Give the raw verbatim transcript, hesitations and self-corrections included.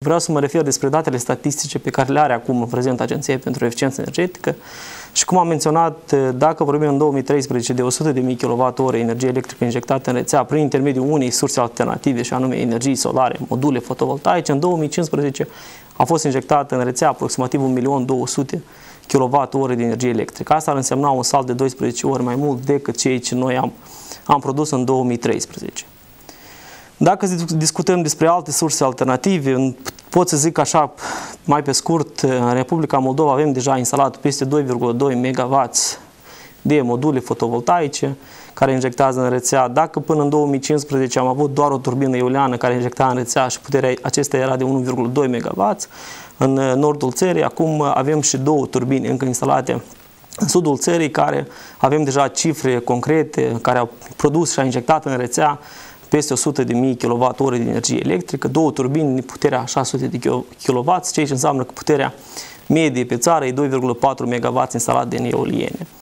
Vreau să mă refer despre datele statistice pe care le are acum în prezent Agenția pentru Eficiență Energetică și, cum am menționat, dacă vorbim în două mii treisprezece de o sută de mii de kilowatt-ore energie electrică injectată în rețea prin intermediul unei surse alternative, și anume energii solare, module fotovoltaice, în două mii cincisprezece a fost injectată în rețea aproximativ un milion două sute de kilowatt-ore de energie electrică. Asta ar însemna un salt de doisprezece ori mai mult decât cei ce noi am, am produs în două mii treisprezece. Dacă discutăm despre alte surse alternative, pot să zic așa, mai pe scurt, în Republica Moldova avem deja instalat peste doi virgulă doi megawatt de module fotovoltaice care injectează în rețea. Dacă până în două mii cincisprezece am avut doar o turbină eoliană care injecta în rețea și puterea acestea era de unu virgulă doi megawatt, în nordul țării acum avem și două turbini încă instalate în sudul țării, care avem deja cifre concrete, care au produs și au injectat în rețea peste o sută de mii de kilowatt-ore de energie electrică, două turbini, puterea șase sute de kilowatt, ceea ce înseamnă că puterea medie pe țară e doi virgulă patru megawatt instalat de eoliene.